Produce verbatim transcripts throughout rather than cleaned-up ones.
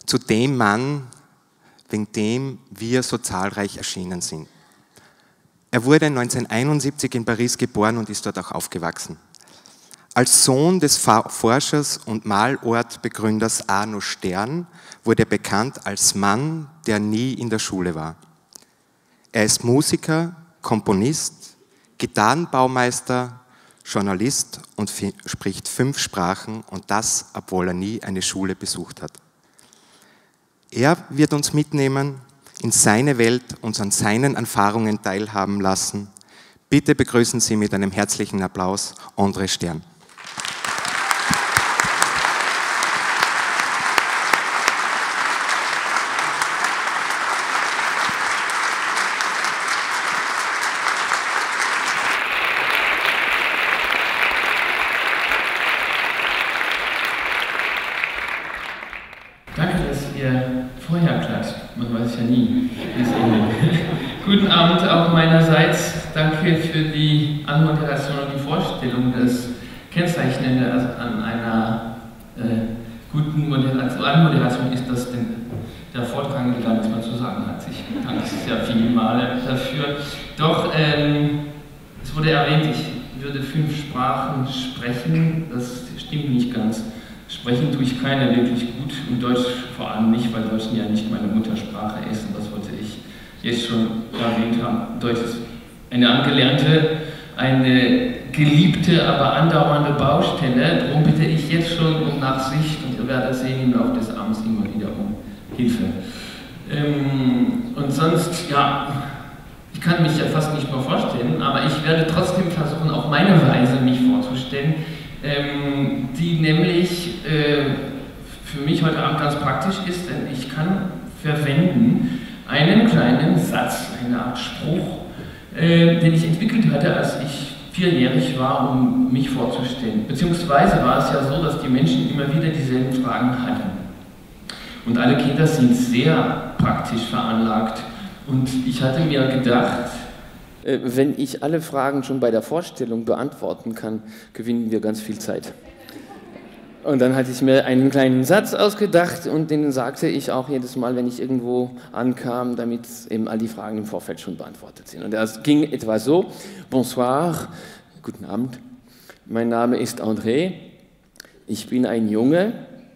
zu dem Mann, wegen dem wir so zahlreich erschienen sind. Er wurde neunzehnhunderteinundsiebzig in Paris geboren und ist dort auch aufgewachsen. Als Sohn des Forschers und Malortbegründers Arno Stern wurde er bekannt als Mann, der nie in der Schule war. Er ist Musiker, Komponist, Gitarrenbaumeister, Journalist und spricht fünf Sprachen und das, obwohl er nie eine Schule besucht hat. Er wird uns mitnehmen in seine Welt, uns an seinen Erfahrungen teilhaben lassen. Bitte begrüßen Sie mit einem herzlichen Applaus André Stern. Guten Abend auch meinerseits. Danke für die Anmoderation und die Vorstellung. Das Kennzeichnende an einer äh, guten Moderation, Anmoderation ist, dass den, der Vortragende gar nichts mehr zu sagen hat. Ich danke sehr viele Male dafür. Doch, ähm, es wurde erwähnt, ich würde fünf Sprachen sprechen. Das stimmt nicht ganz. Sprechen tue ich keine wirklich gut und Deutsch vor allem nicht, weil Deutsch ja nicht meine Muttersprache ist und das wollte ich jetzt schon erwähnt haben. Deutsch ist eine angelernte, eine geliebte, aber andauernde Baustelle. Darum bitte ich jetzt schon um Nachsicht und ihr werdet sehen im Laufe des Abends immer wieder um Hilfe. Ähm, und sonst, ja, ich kann mich ja fast nicht mehr vorstellen, aber ich werde trotzdem versuchen, auf meine Weise mich vorzustellen, ähm, die nämlich äh, für mich heute Abend ganz praktisch ist, denn ich kann verwenden einen kleinen Satz, eine Art Spruch, äh, den ich entwickelt hatte, als ich vierjährig war, um mich vorzustellen. Beziehungsweise war es ja so, dass die Menschen immer wieder dieselben Fragen hatten. Und alle Kinder sind sehr praktisch veranlagt. Und ich hatte mir gedacht, wenn ich alle Fragen schon bei der Vorstellung beantworten kann, gewinnen wir ganz viel Zeit. Und dann hatte ich mir einen kleinen Satz ausgedacht und den sagte ich auch jedes Mal, wenn ich irgendwo ankam, damit eben all die Fragen im Vorfeld schon beantwortet sind. Und das ging etwa so: Bonsoir, guten Abend, mein Name ist André, ich bin ein Junge.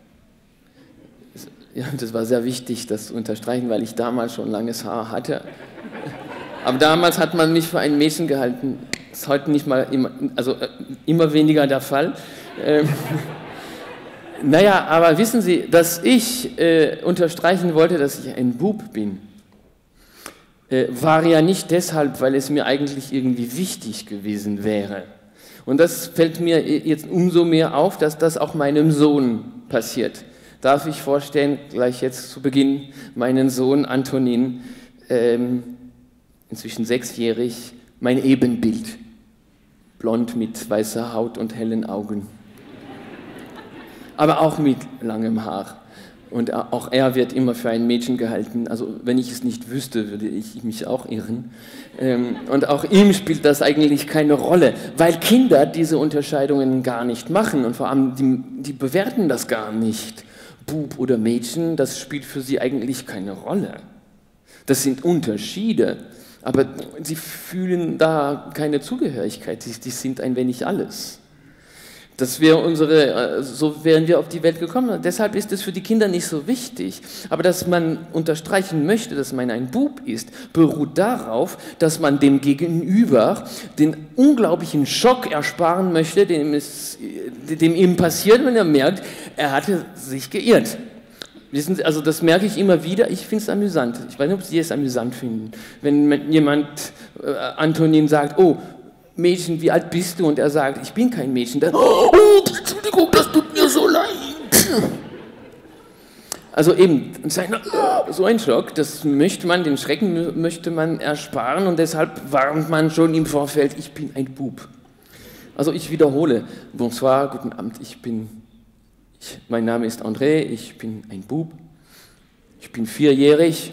Ja, das war sehr wichtig, das zu unterstreichen, weil ich damals schon langes Haar hatte. Aber damals hat man mich für ein Mädchen gehalten. Das ist heute nicht mal immer, also äh, immer weniger der Fall. Ähm, naja, aber wissen Sie, dass ich äh, unterstreichen wollte, dass ich ein Bub bin, äh, war ja nicht deshalb, weil es mir eigentlich irgendwie wichtig gewesen wäre. Und das fällt mir jetzt umso mehr auf, dass das auch meinem Sohn passiert. Darf ich vorstellen, gleich jetzt zu Beginn, meinen Sohn Antonin, ähm, inzwischen sechsjährig, mein Ebenbild. Blond mit weißer Haut und hellen Augen. Aber auch mit langem Haar. Und auch er wird immer für ein Mädchen gehalten. Also wenn ich es nicht wüsste, würde ich mich auch irren. Und auch ihm spielt das eigentlich keine Rolle, weil Kinder diese Unterscheidungen gar nicht machen. Und vor allem, die, die bewerten das gar nicht. Bub oder Mädchen, das spielt für sie eigentlich keine Rolle. Das sind Unterschiede. Aber sie fühlen da keine Zugehörigkeit, die, die sind ein wenig alles. Das wäre unsere, so wären wir auf die Welt gekommen. Deshalb ist es für die Kinder nicht so wichtig. Aber dass man unterstreichen möchte, dass man ein Bub ist, beruht darauf, dass man dem Gegenüber den unglaublichen Schock ersparen möchte, dem, es, dem ihm passiert, wenn er merkt, er hatte sich geirrt. Wissen Sie, also das merke ich immer wieder, ich finde es amüsant. Ich weiß nicht, ob Sie es amüsant finden. Wenn jemand, äh, Antonin sagt, oh, Mädchen, wie alt bist du? Und er sagt, ich bin kein Mädchen. Dann, oh, Entschuldigung, das tut mir so leid. Also eben, so ein Schock, das möchte man, den Schrecken möchte man ersparen und deshalb warnt man schon im Vorfeld, ich bin ein Bub. Also ich wiederhole, bonsoir, guten Abend, ich bin... Ich, mein Name ist André, ich bin ein Bub, ich bin vierjährig,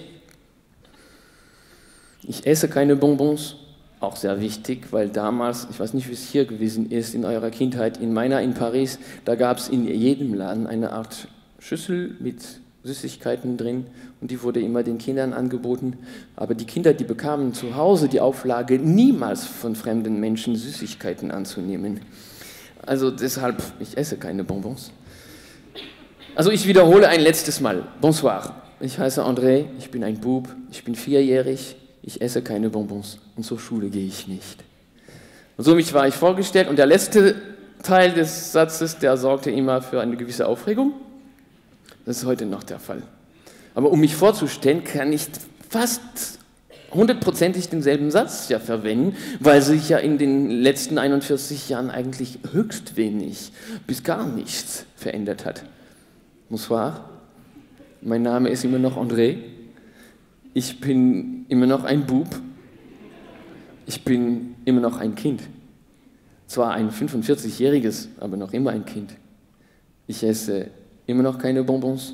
ich esse keine Bonbons, auch sehr wichtig, weil damals, ich weiß nicht, wie es hier gewesen ist in eurer Kindheit, in meiner in Paris, da gab es in jedem Laden eine Art Schüssel mit Süßigkeiten drin und die wurde immer den Kindern angeboten. Aber die Kinder, die bekamen zu Hause die Auflage, niemals von fremden Menschen Süßigkeiten anzunehmen. Also deshalb, ich esse keine Bonbons. Also ich wiederhole ein letztes Mal. Bonsoir. Ich heiße André, ich bin ein Bub, ich bin vierjährig, ich esse keine Bonbons und zur Schule gehe ich nicht. Und so mich war ich vorgestellt und der letzte Teil des Satzes, der sorgte immer für eine gewisse Aufregung. Das ist heute noch der Fall. Aber um mich vorzustellen, kann ich fast hundertprozentig denselben Satz ja verwenden, weil sich ja in den letzten einundvierzig Jahren eigentlich höchst wenig bis gar nichts verändert hat. Bonsoir, mein Name ist immer noch André, ich bin immer noch ein Bub, ich bin immer noch ein Kind. Zwar ein fünfundvierzigjähriges, aber noch immer ein Kind. Ich esse immer noch keine Bonbons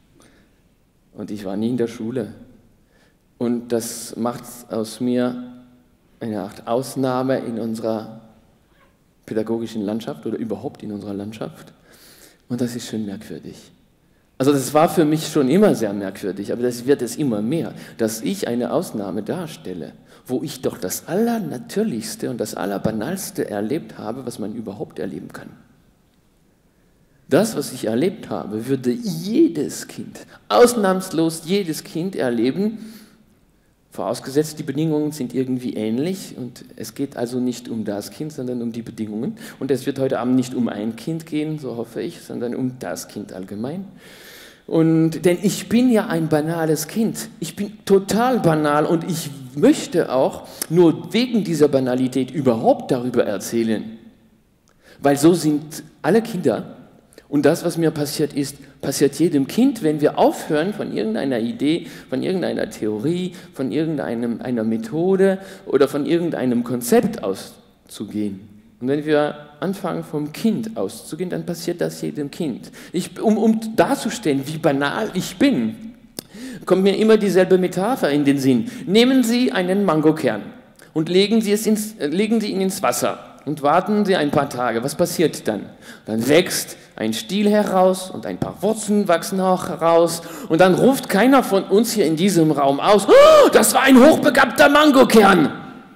und ich war nie in der Schule. Und das macht aus mir eine Art Ausnahme in unserer pädagogischen Landschaft oder überhaupt in unserer Landschaft. Und das ist schon merkwürdig. Also das war für mich schon immer sehr merkwürdig, aber das wird es immer mehr, dass ich eine Ausnahme darstelle, wo ich doch das Allernatürlichste und das Allerbanalste erlebt habe, was man überhaupt erleben kann. Das, was ich erlebt habe, würde jedes Kind, ausnahmslos jedes Kind erleben, vorausgesetzt, die Bedingungen sind irgendwie ähnlich und es geht also nicht um das Kind, sondern um die Bedingungen. Und es wird heute Abend nicht um ein Kind gehen, so hoffe ich, sondern um das Kind allgemein. Und, denn ich bin ja ein banales Kind. Ich bin total banal und ich möchte auch nur wegen dieser Banalität überhaupt darüber erzählen. Weil so sind alle Kinder. Und das, was mir passiert ist, passiert jedem Kind, wenn wir aufhören, von irgendeiner Idee, von irgendeiner Theorie, von irgendeiner Methode oder von irgendeinem Konzept auszugehen. Und wenn wir anfangen, vom Kind auszugehen, dann passiert das jedem Kind. Ich, um, um darzustellen, wie banal ich bin, kommt mir immer dieselbe Metapher in den Sinn. Nehmen Sie einen Mangokern und legen Sie, es ins, legen Sie ihn ins Wasser und warten Sie ein paar Tage. Was passiert dann? Dann wächst ein Stiel heraus und ein paar Wurzeln wachsen auch heraus und dann ruft keiner von uns hier in diesem Raum aus, oh, das war ein hochbegabter Mangokern.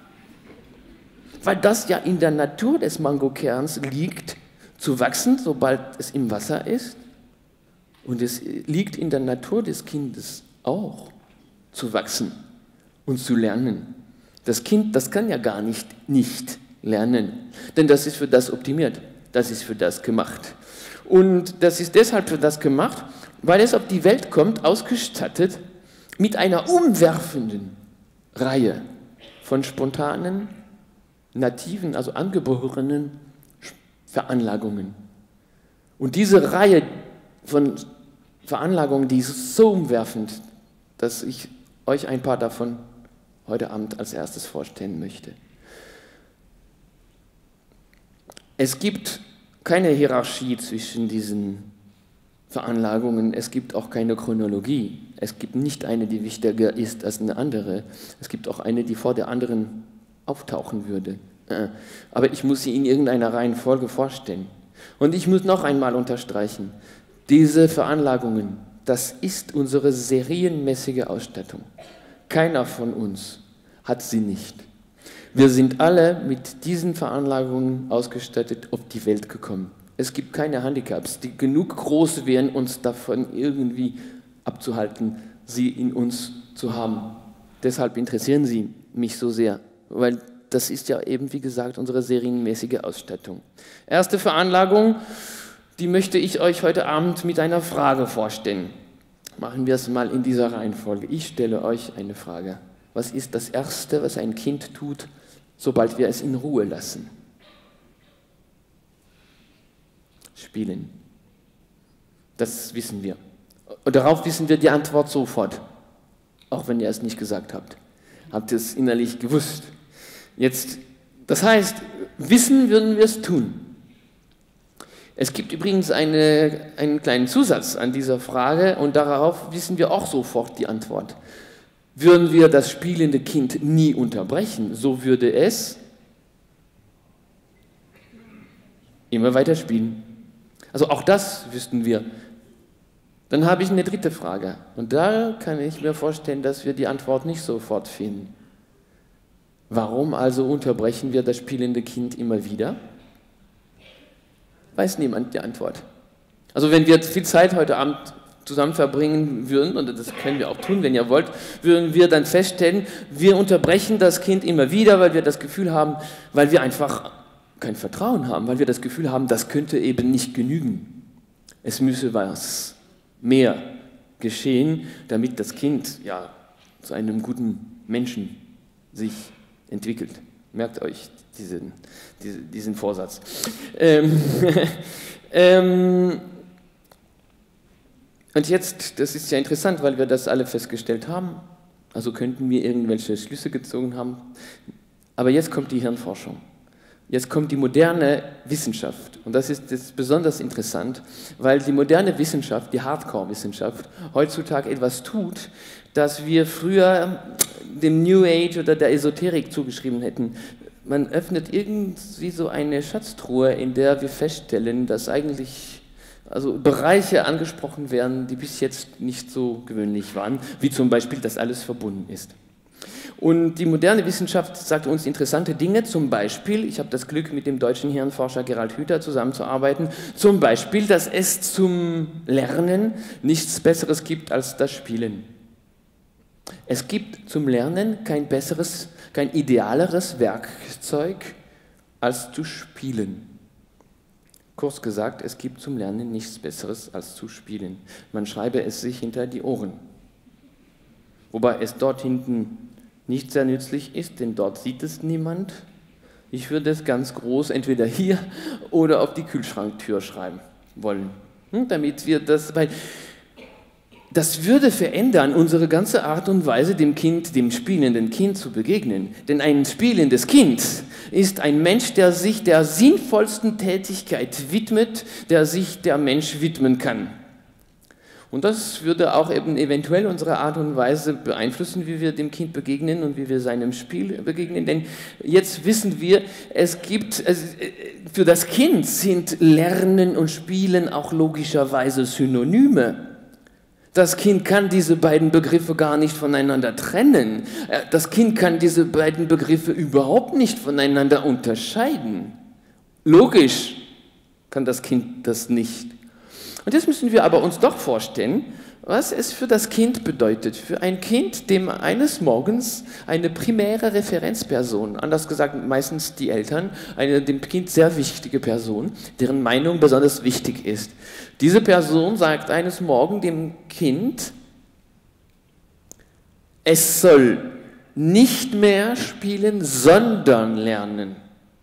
Weil das ja in der Natur des Mangokerns liegt, zu wachsen, sobald es im Wasser ist. Und es liegt in der Natur des Kindes auch, zu wachsen und zu lernen. Das Kind, das kann ja gar nicht nicht lernen, denn das ist für das optimiert, das ist für das gemacht. Und das ist deshalb für das gemacht, weil es auf die Welt kommt, ausgestattet mit einer umwerfenden Reihe von spontanen, nativen, also angeborenen Veranlagungen. Und diese Reihe von Veranlagungen, die ist so umwerfend, dass ich euch ein paar davon heute Abend als erstes vorstellen möchte. Es gibt keine Hierarchie zwischen diesen Veranlagungen, es gibt auch keine Chronologie. Es gibt nicht eine, die wichtiger ist als eine andere. Es gibt auch eine, die vor der anderen auftauchen würde. Aber ich muss sie in irgendeiner Reihenfolge vorstellen. Und ich muss noch einmal unterstreichen, diese Veranlagungen, das ist unsere serienmäßige Ausstattung. Keiner von uns hat sie nicht. Wir sind alle mit diesen Veranlagungen ausgestattet auf die Welt gekommen. Es gibt keine Handicaps, die genug groß wären, uns davon irgendwie abzuhalten, sie in uns zu haben. Deshalb interessieren sie mich so sehr, weil das ist ja eben, wie gesagt, unsere serienmäßige Ausstattung. Erste Veranlagung, die möchte ich euch heute Abend mit einer Frage vorstellen. Machen wir es mal in dieser Reihenfolge. Ich stelle euch eine Frage. Was ist das Erste, was ein Kind tut, sobald wir es in Ruhe lassen? Spielen. Das wissen wir. Und darauf wissen wir die Antwort sofort, auch wenn ihr es nicht gesagt habt. Habt ihr es innerlich gewusst? Jetzt, das heißt, wissen würden wir es tun. Es gibt übrigens eine, einen kleinen Zusatz an dieser Frage und darauf wissen wir auch sofort die Antwort. Würden wir das spielende Kind nie unterbrechen, so würde es immer weiter spielen. Also auch das wüssten wir. Dann habe ich eine dritte Frage. Und da kann ich mir vorstellen, dass wir die Antwort nicht sofort finden. Warum also unterbrechen wir das spielende Kind immer wieder? Weiß niemand die Antwort. Also wenn wir viel Zeit heute Abend zusammen verbringen würden, und das können wir auch tun, wenn ihr wollt, würden wir dann feststellen, wir unterbrechen das Kind immer wieder, weil wir das Gefühl haben, weil wir einfach kein Vertrauen haben, weil wir das Gefühl haben, das könnte eben nicht genügen. Es müsse was mehr geschehen, damit das Kind ja zu einem guten Menschen sich entwickelt. Merkt euch diesen, diesen, diesen Vorsatz. Ähm, ähm, und jetzt, das ist ja interessant, weil wir das alle festgestellt haben, also könnten wir irgendwelche Schlüsse gezogen haben, aber jetzt kommt die Hirnforschung. Jetzt kommt die moderne Wissenschaft und das ist jetzt besonders interessant, weil die moderne Wissenschaft, die Hardcore-Wissenschaft, heutzutage etwas tut, das wir früher dem New Age oder der Esoterik zugeschrieben hätten. Man öffnet irgendwie so eine Schatztruhe, in der wir feststellen, dass eigentlich also Bereiche angesprochen werden, die bis jetzt nicht so gewöhnlich waren, wie zum Beispiel, dass alles verbunden ist. Und die moderne Wissenschaft sagt uns interessante Dinge, zum Beispiel, ich habe das Glück, mit dem deutschen Hirnforscher Gerald Hüther zusammenzuarbeiten, zum Beispiel, dass es zum Lernen nichts Besseres gibt als das Spielen. Es gibt zum Lernen kein besseres, kein idealeres Werkzeug als zu spielen. Kurz gesagt, es gibt zum Lernen nichts Besseres als zu spielen. Man schreibe es sich hinter die Ohren. Wobei es dort hinten nicht sehr nützlich ist, denn dort sieht es niemand. Ich würde es ganz groß entweder hier oder auf die Kühlschranktür schreiben wollen, hm, damit wir das, weil das würde verändern unsere ganze Art und Weise, dem Kind, dem spielenden Kind zu begegnen. Denn ein spielendes Kind ist ein Mensch, der sich der sinnvollsten Tätigkeit widmet, der sich der Mensch widmen kann. Und das würde auch eben eventuell unsere Art und Weise beeinflussen, wie wir dem Kind begegnen und wie wir seinem Spiel begegnen. Denn jetzt wissen wir, es gibt, für das Kind sind Lernen und Spielen auch logischerweise Synonyme. Das Kind kann diese beiden Begriffe gar nicht voneinander trennen. Das Kind kann diese beiden Begriffe überhaupt nicht voneinander unterscheiden. Logisch kann das Kind das nicht. Und jetzt müssen wir aber uns doch vorstellen, was es für das Kind bedeutet. Für ein Kind, dem eines Morgens eine primäre Referenzperson, anders gesagt meistens die Eltern, eine dem Kind sehr wichtige Person, deren Meinung besonders wichtig ist. Diese Person sagt eines Morgens dem Kind, es soll nicht mehr spielen, sondern lernen.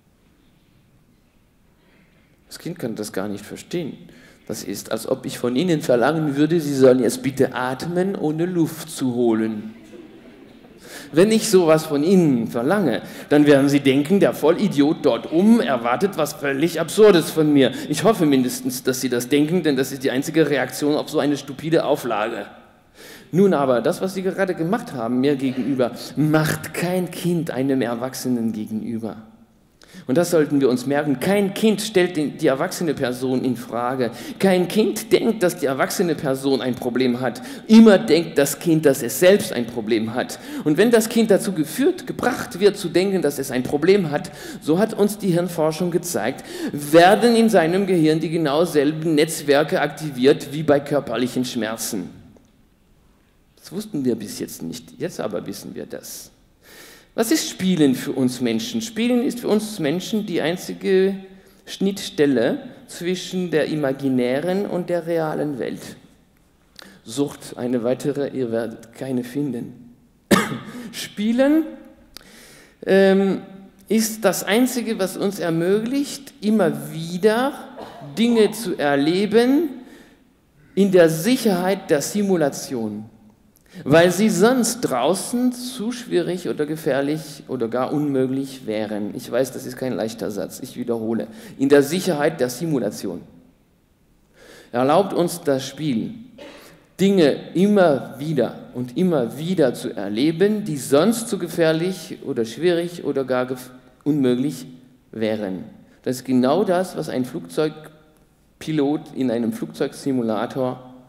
Das Kind kann das gar nicht verstehen. Das ist, als ob ich von Ihnen verlangen würde, Sie sollen jetzt bitte atmen, ohne Luft zu holen. Wenn ich sowas von Ihnen verlange, dann werden Sie denken, der Vollidiot dort oben erwartet was völlig Absurdes von mir. Ich hoffe mindestens, dass Sie das denken, denn das ist die einzige Reaktion auf so eine stupide Auflage. Nun aber, das, was Sie gerade gemacht haben, mir gegenüber, macht kein Kind einem Erwachsenen gegenüber. Und das sollten wir uns merken. Kein Kind stellt die erwachsene Person in Frage. Kein Kind denkt, dass die erwachsene Person ein Problem hat. Immer denkt das Kind, dass es selbst ein Problem hat. Und wenn das Kind dazu geführt, gebracht wird, zu denken, dass es ein Problem hat, so hat uns die Hirnforschung gezeigt, werden in seinem Gehirn die genau selben Netzwerke aktiviert wie bei körperlichen Schmerzen. Das wussten wir bis jetzt nicht. Jetzt aber wissen wir das. Was ist Spielen für uns Menschen? Spielen ist für uns Menschen die einzige Schnittstelle zwischen der imaginären und der realen Welt. Sucht eine weitere, ihr werdet keine finden. Spielen ähm, ist das Einzige, was uns ermöglicht, immer wieder Dinge zu erleben in der Sicherheit der Simulation. Weil sie sonst draußen zu schwierig oder gefährlich oder gar unmöglich wären. Ich weiß, das ist kein leichter Satz, ich wiederhole. In der Sicherheit der Simulation. Erlaubt uns das Spiel, Dinge immer wieder und immer wieder zu erleben, die sonst zu gefährlich oder schwierig oder gar unmöglich wären. Das ist genau das, was ein Flugzeugpilot in einem Flugzeugsimulator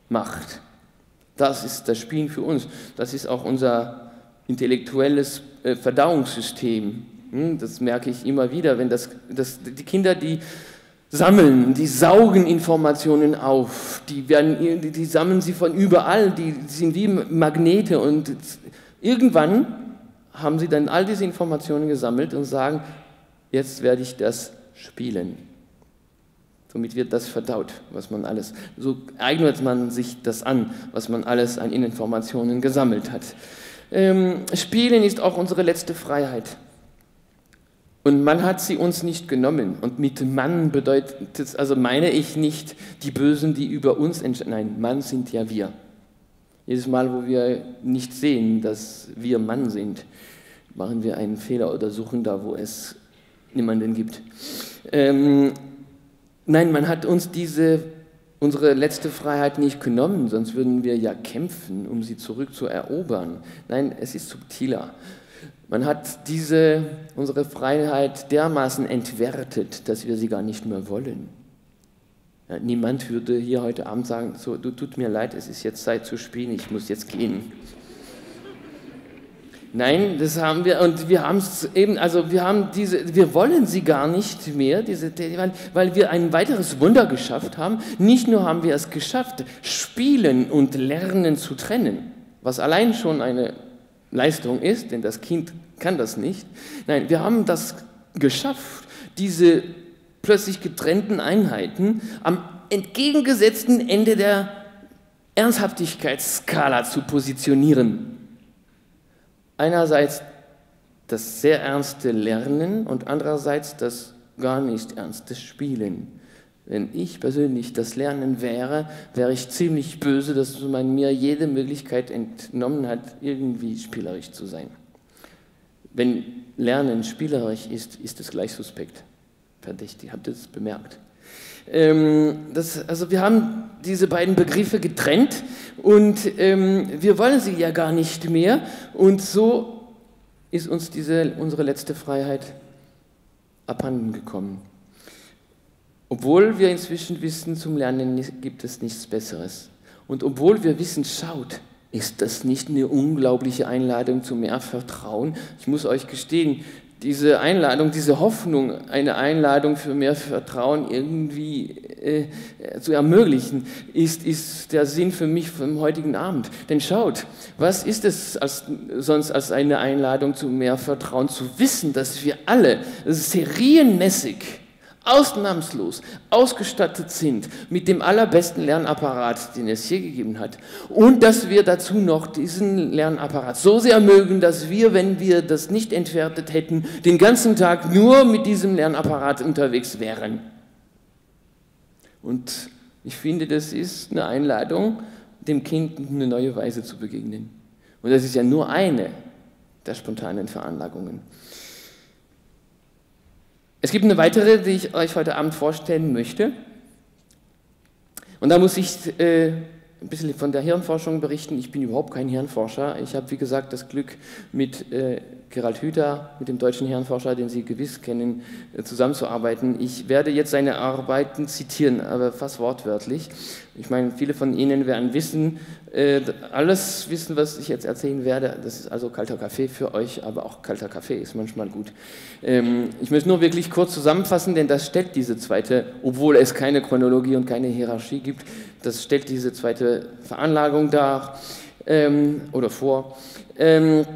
macht. Das ist das Spielen für uns. Das ist auch unser intellektuelles äh, Verdauungssystem. Hm, das merke ich immer wieder, wenn das, das, die Kinder, die sammeln, die saugen Informationen auf, die, werden, die, die sammeln sie von überall, die, die sind wie Magnete und irgendwann haben sie dann all diese Informationen gesammelt und sagen, jetzt werde ich das spielen. Somit wird das verdaut, was man alles, so eignet man sich das an, was man alles an Informationen gesammelt hat. Ähm, Spielen ist auch unsere letzte Freiheit. Und man hat sie uns nicht genommen. Und mit Mann bedeutet es, also meine ich nicht die Bösen, die über uns entscheiden. Nein, Mann sind ja wir. Jedes Mal, wo wir nicht sehen, dass wir Mann sind, machen wir einen Fehler oder suchen da, wo es niemanden gibt. Ähm, nein, man hat uns diese, unsere letzte Freiheit nicht genommen, sonst würden wir ja kämpfen, um sie zurückzuerobern. Nein, es ist subtiler. Man hat diese, unsere Freiheit dermaßen entwertet, dass wir sie gar nicht mehr wollen. Ja, niemand würde hier heute Abend sagen, so, du, tut mir leid, es ist jetzt Zeit zu spielen, ich muss jetzt gehen. Nein, das haben wir, und wir haben es eben, also wir haben diese, wir wollen sie gar nicht mehr, diese, weil wir ein weiteres Wunder geschafft haben. Nicht nur haben wir es geschafft, Spielen und Lernen zu trennen, was allein schon eine Leistung ist, denn das Kind kann das nicht. Nein, wir haben das geschafft, diese plötzlich getrennten Einheiten am entgegengesetzten Ende der Ernsthaftigkeitsskala zu positionieren. Einerseits das sehr ernste Lernen und andererseits das gar nicht ernste Spielen. Wenn ich persönlich das Lernen wäre, wäre ich ziemlich böse, dass man mir jede Möglichkeit entnommen hat, irgendwie spielerisch zu sein. Wenn Lernen spielerisch ist, ist es gleich suspekt. Verdächtig, habt ihr das bemerkt? Ähm, das, also wir haben diese beiden Begriffe getrennt und ähm, wir wollen sie ja gar nicht mehr und so ist uns diese, unsere letzte Freiheit abhanden gekommen. Obwohl wir inzwischen wissen, zum Lernen gibt es nichts Besseres. Und obwohl wir wissen, schaut, ist das nicht eine unglaubliche Einladung zu mehr Vertrauen? Ich muss euch gestehen, diese Einladung, diese Hoffnung, eine Einladung für mehr Vertrauen irgendwie äh, zu ermöglichen, ist, ist der Sinn für mich vom heutigen Abend. Denn schaut, was ist es als, sonst als eine Einladung zu mehr Vertrauen, zu wissen, dass wir alle serienmäßig, ausnahmslos ausgestattet sind mit dem allerbesten Lernapparat, den es je gegeben hat. Und dass wir dazu noch diesen Lernapparat so sehr mögen, dass wir, wenn wir das nicht entwertet hätten, den ganzen Tag nur mit diesem Lernapparat unterwegs wären. Und ich finde, das ist eine Einladung, dem Kind in eine neue Weise zu begegnen. Und das ist ja nur eine der spontanen Veranlagungen. Es gibt eine weitere, die ich euch heute Abend vorstellen möchte. Und da muss ich äh, ein bisschen von der Hirnforschung berichten. Ich bin überhaupt kein Hirnforscher. Ich habe, wie gesagt, das Glück, mit äh, Gerald Hüther, mit dem deutschen Hirnforscher, den Sie gewiss kennen, äh, zusammenzuarbeiten. Ich werde jetzt seine Arbeiten zitieren, aber fast wortwörtlich. Ich meine, viele von Ihnen werden wissen, äh, alles wissen, was ich jetzt erzählen werde. Das ist also kalter Kaffee für euch, aber auch kalter Kaffee ist manchmal gut. Ähm, ich möchte nur wirklich kurz zusammenfassen, denn das stellt diese zweite, obwohl es keine Chronologie und keine Hierarchie gibt, das stellt diese zweite Veranlagung dar ähm, oder vor. Ähm,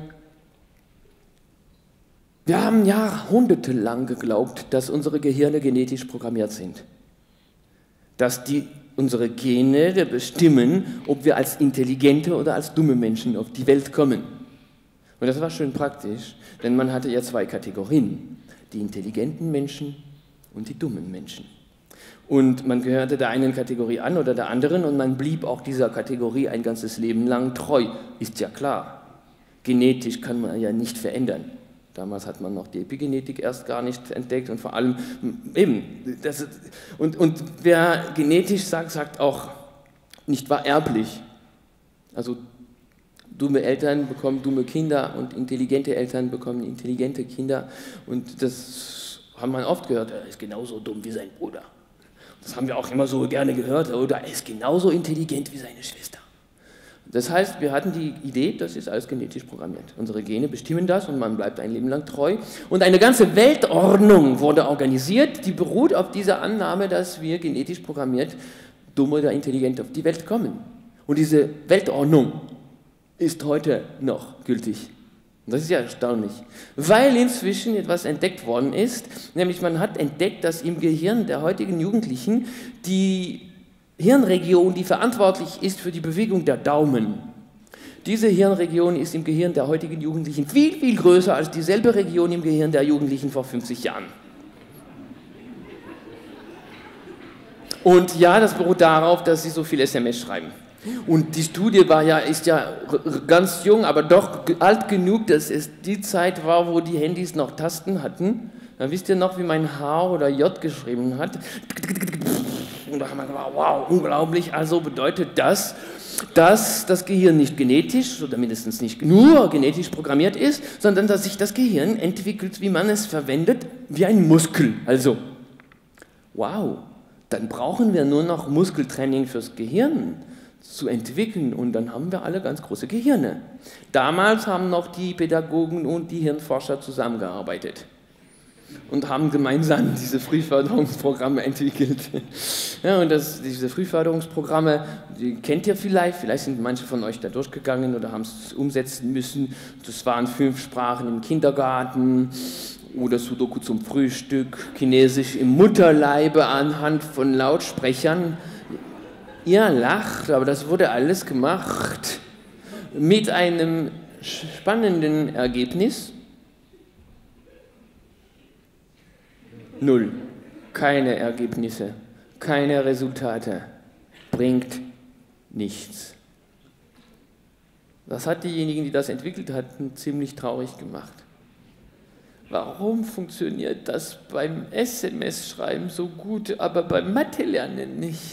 wir haben jahrhundertelang geglaubt, dass unsere Gehirne genetisch programmiert sind. Dass die unsere Gene bestimmen, ob wir als intelligente oder als dumme Menschen auf die Welt kommen. Und das war schön praktisch, denn man hatte ja zwei Kategorien, die intelligenten Menschen und die dummen Menschen. Und man gehörte der einen Kategorie an oder der anderen und man blieb auch dieser Kategorie ein ganzes Leben lang treu. Ist ja klar, genetisch kann man ja nicht verändern. Damals hat man noch die Epigenetik erst gar nicht entdeckt und vor allem eben, das, und, und wer genetisch sagt, sagt auch, nicht wahr, erblich. Also dumme Eltern bekommen dumme Kinder und intelligente Eltern bekommen intelligente Kinder und das hat man oft gehört, er ist genauso dumm wie sein Bruder. Das haben wir auch immer so gerne gehört, oder er ist genauso intelligent wie seine Schwester. Das heißt, wir hatten die Idee, das ist alles genetisch programmiert. Unsere Gene bestimmen das und man bleibt ein Leben lang treu. Und eine ganze Weltordnung wurde organisiert, die beruht auf dieser Annahme, dass wir genetisch programmiert dumm oder intelligent auf die Welt kommen. Und diese Weltordnung ist heute noch gültig. Und das ist ja erstaunlich, weil inzwischen etwas entdeckt worden ist, nämlich man hat entdeckt, dass im Gehirn der heutigen Jugendlichen die Hirnregion, die verantwortlich ist für die Bewegung der Daumen. Diese Hirnregion ist im Gehirn der heutigen Jugendlichen viel, viel größer als dieselbe Region im Gehirn der Jugendlichen vor fünfzig Jahren. Und ja, das beruht darauf, dass sie so viel S M S schreiben. Und die Studie war ja, ist ja ganz jung, aber doch alt genug, dass es die Zeit war, wo die Handys noch Tasten hatten. Da wisst ihr noch, wie mein H oder J geschrieben hat. Und da haben wir gedacht, wow, unglaublich. Also bedeutet das, dass das Gehirn nicht genetisch oder mindestens nicht nur genetisch programmiert ist, sondern dass sich das Gehirn entwickelt, wie man es verwendet, wie ein Muskel. Also, wow, dann brauchen wir nur noch Muskeltraining fürs Gehirn zu entwickeln und dann haben wir alle ganz große Gehirne. Damals haben noch die Pädagogen und die Hirnforscher zusammengearbeitet und haben gemeinsam diese Frühförderungsprogramme entwickelt. Ja, und das, diese Frühförderungsprogramme, die kennt ihr vielleicht, vielleicht sind manche von euch da durchgegangen oder haben es umsetzen müssen. Das waren fünf Sprachen im Kindergarten oder Sudoku zum Frühstück, Chinesisch im Mutterleibe anhand von Lautsprechern. Ihr lacht, aber das wurde alles gemacht mit einem spannenden Ergebnis. Null. Keine Ergebnisse, keine Resultate. Bringt nichts. Das hat diejenigen, die das entwickelt hatten, ziemlich traurig gemacht. Warum funktioniert das beim S M S-Schreiben so gut, aber beim Mathe-Lernen nicht?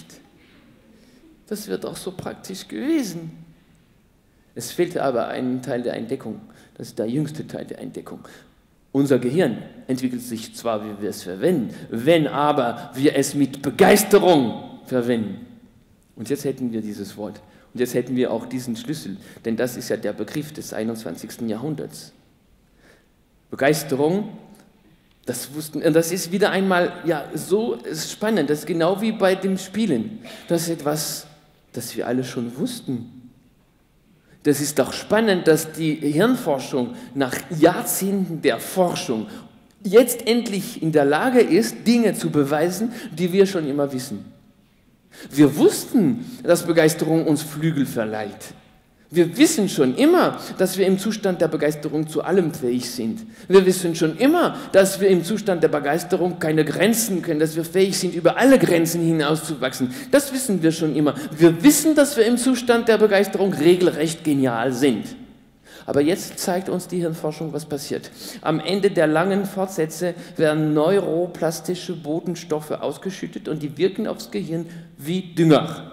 Das wird auch so praktisch gewesen. Es fehlte aber ein Teil der Entdeckung. Das ist der jüngste Teil der Entdeckung. Unser Gehirn entwickelt sich zwar, wie wir es verwenden, wenn aber wir es mit Begeisterung verwenden. Und jetzt hätten wir dieses Wort. Und jetzt hätten wir auch diesen Schlüssel. Denn das ist ja der Begriff des einundzwanzigsten Jahrhunderts. Begeisterung, das wussten, das ist wieder einmal ja, so spannend. Das ist genau wie bei dem Spielen. Das ist etwas, das wir alle schon wussten. Das ist doch spannend, dass die Hirnforschung nach Jahrzehnten der Forschung jetzt endlich in der Lage ist, Dinge zu beweisen, die wir schon immer wissen. Wir wussten, dass Begeisterung uns Flügel verleiht. Wir wissen schon immer, dass wir im Zustand der Begeisterung zu allem fähig sind. Wir wissen schon immer, dass wir im Zustand der Begeisterung keine Grenzen kennen, dass wir fähig sind, über alle Grenzen hinauszuwachsen. Das wissen wir schon immer. Wir wissen, dass wir im Zustand der Begeisterung regelrecht genial sind. Aber jetzt zeigt uns die Hirnforschung, was passiert. Am Ende der langen Fortsätze werden neuroplastische Botenstoffe ausgeschüttet und die wirken aufs Gehirn wie Dünger.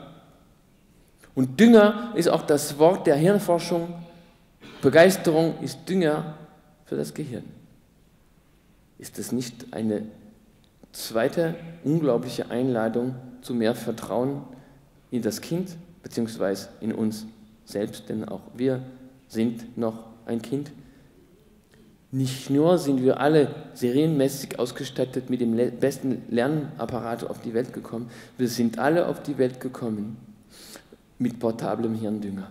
Und Dünger ist auch das Wort der Hirnforschung. Begeisterung ist Dünger für das Gehirn. Ist das nicht eine zweite unglaubliche Einladung zu mehr Vertrauen in das Kind, beziehungsweise in uns selbst, denn auch wir sind noch ein Kind? Nicht nur sind wir alle serienmäßig ausgestattet mit dem besten Lernapparat auf die Welt gekommen, wir sind alle auf die Welt gekommen mit portablem Hirndünger.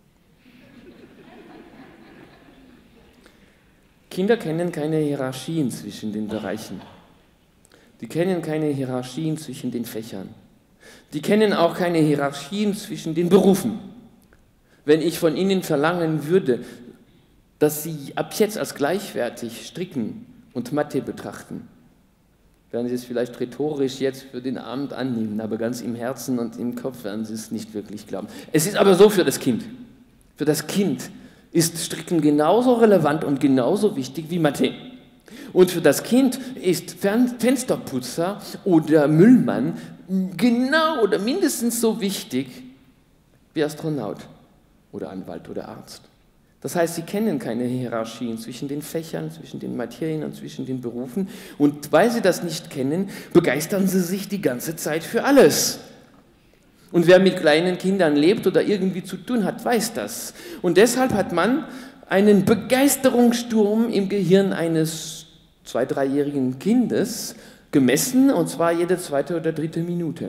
Kinder kennen keine Hierarchien zwischen den Bereichen. Die kennen keine Hierarchien zwischen den Fächern. Die kennen auch keine Hierarchien zwischen den Berufen. Wenn ich von ihnen verlangen würde, dass sie ab jetzt als gleichwertig Stricken und Mathe betrachten, werden sie es vielleicht rhetorisch jetzt für den Abend annehmen, aber ganz im Herzen und im Kopf werden sie es nicht wirklich glauben. Es ist aber so für das Kind. Für das Kind ist Stricken genauso relevant und genauso wichtig wie Mathe. Und für das Kind ist Fensterputzer oder Müllmann genau oder mindestens so wichtig wie Astronaut oder Anwalt oder Arzt. Das heißt, sie kennen keine Hierarchien zwischen den Fächern, zwischen den Materien und zwischen den Berufen. Und weil sie das nicht kennen, begeistern sie sich die ganze Zeit für alles. Und wer mit kleinen Kindern lebt oder irgendwie zu tun hat, weiß das. Und deshalb hat man einen Begeisterungssturm im Gehirn eines zwei-, dreijährigen Kindes gemessen, und zwar jede zweite oder dritte Minute.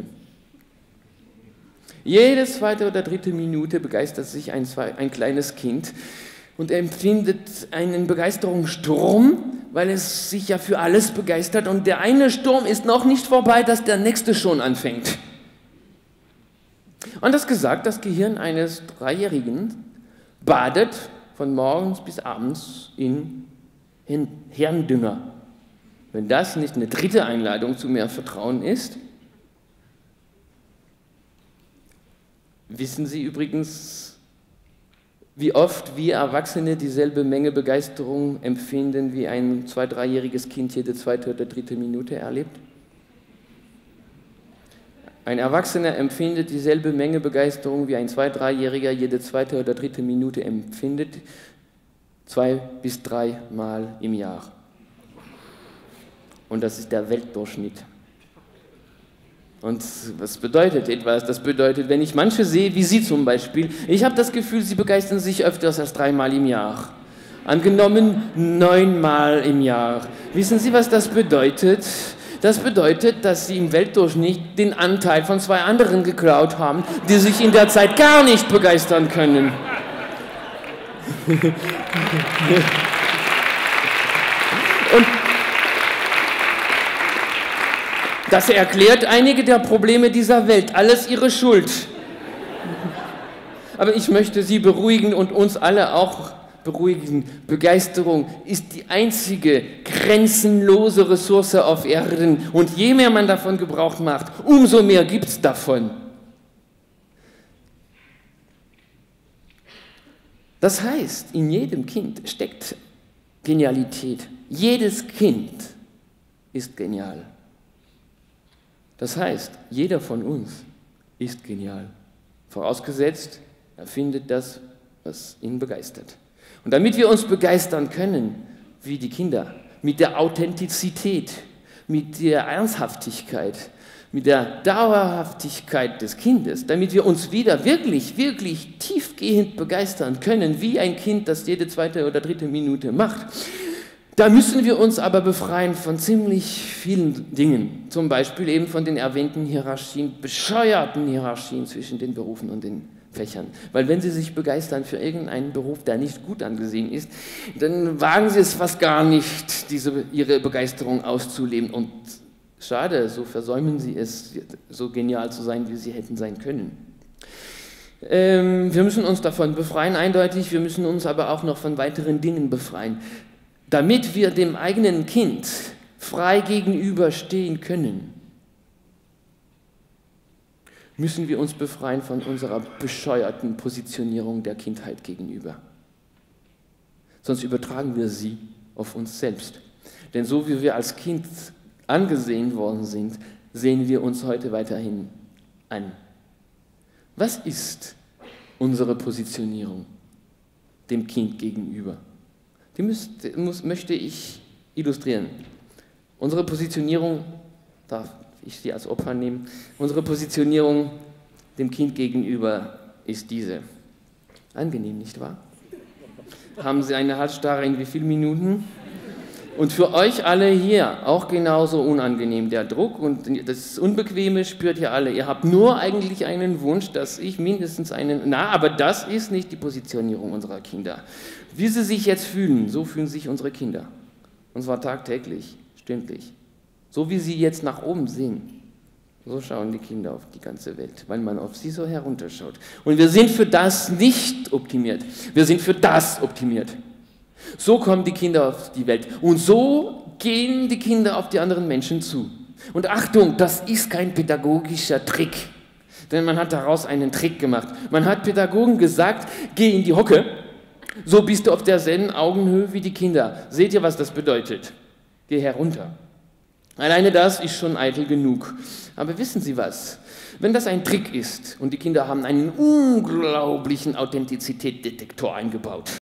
Jede zweite oder dritte Minute begeistert sich ein, ein kleines Kind und empfindet einen Begeisterungssturm, weil es sich ja für alles begeistert, und der eine Sturm ist noch nicht vorbei, dass der nächste schon anfängt. Und das gesagt, das Gehirn eines Dreijährigen badet von morgens bis abends in Hirndünger. Wenn das nicht eine dritte Einladung zu mehr Vertrauen ist. Wissen Sie übrigens, wie oft wir Erwachsene dieselbe Menge Begeisterung empfinden, wie ein zwei-, dreijähriges Kind jede zweite oder dritte Minute erlebt? Ein Erwachsener empfindet dieselbe Menge Begeisterung, wie ein zwei-, dreijähriger jede zweite oder dritte Minute empfindet, zwei bis drei Mal im Jahr. Und das ist der Weltdurchschnitt. Und was bedeutet etwas? Das bedeutet, wenn ich manche sehe, wie Sie zum Beispiel, ich habe das Gefühl, Sie begeistern sich öfters als dreimal im Jahr. Angenommen neunmal im Jahr. Wissen Sie, was das bedeutet? Das bedeutet, dass Sie im Weltdurchschnitt den Anteil von zwei anderen geklaut haben, die sich in der Zeit gar nicht begeistern können. Und das erklärt einige der Probleme dieser Welt, alles ihre Schuld. Aber ich möchte Sie beruhigen und uns alle auch beruhigen. Begeisterung ist die einzige grenzenlose Ressource auf Erden, und je mehr man davon Gebrauch macht, umso mehr gibt es davon. Das heißt, in jedem Kind steckt Genialität. Jedes Kind ist genial. Das heißt, jeder von uns ist genial. Vorausgesetzt, er findet das, was ihn begeistert. Und damit wir uns begeistern können, wie die Kinder, mit der Authentizität, mit der Ernsthaftigkeit, mit der Dauerhaftigkeit des Kindes, damit wir uns wieder wirklich, wirklich tiefgehend begeistern können, wie ein Kind das jede zweite oder dritte Minute macht, da müssen wir uns aber befreien von ziemlich vielen Dingen. Zum Beispiel eben von den erwähnten Hierarchien, bescheuerten Hierarchien zwischen den Berufen und den Fächern. Weil wenn Sie sich begeistern für irgendeinen Beruf, der nicht gut angesehen ist, dann wagen Sie es fast gar nicht, diese, Ihre Begeisterung auszuleben. Und schade, so versäumen Sie es, so genial zu sein, wie Sie hätten sein können. Ähm, wir müssen uns davon befreien, eindeutig. Wir müssen uns aber auch noch von weiteren Dingen befreien. Damit wir dem eigenen Kind frei gegenüberstehen können, müssen wir uns befreien von unserer bescheuerten Positionierung der Kindheit gegenüber. Sonst übertragen wir sie auf uns selbst. Denn so wie wir als Kind angesehen worden sind, sehen wir uns heute weiterhin an. Was ist unsere Positionierung dem Kind gegenüber? Die müsste, muss, möchte ich illustrieren. Unsere Positionierung, darf ich sie als Opfer nehmen, unsere Positionierung dem Kind gegenüber ist diese. Angenehm, nicht wahr? Haben Sie eine Halsstarre in wie vielen Minuten? Und für euch alle hier auch genauso unangenehm. Der Druck und das Unbequeme spürt ihr alle. Ihr habt nur eigentlich einen Wunsch, dass ich mindestens einen... Na, aber das ist nicht die Positionierung unserer Kinder. Wie sie sich jetzt fühlen, so fühlen sich unsere Kinder. Und zwar tagtäglich, stündlich. So wie sie jetzt nach oben sehen, so schauen die Kinder auf die ganze Welt, weil man auf sie so herunterschaut. Und wir sind für das nicht optimiert. Wir sind für das optimiert. So kommen die Kinder auf die Welt. Und so gehen die Kinder auf die anderen Menschen zu. Und Achtung, das ist kein pädagogischer Trick. Denn man hat daraus einen Trick gemacht. Man hat Pädagogen gesagt, geh in die Hocke, so bist du auf derselben Augenhöhe wie die Kinder. Seht ihr, was das bedeutet? Geh herunter. Alleine das ist schon eitel genug. Aber wissen Sie was? Wenn das ein Trick ist und die Kinder haben einen unglaublichen Authentizitätsdetektor eingebaut,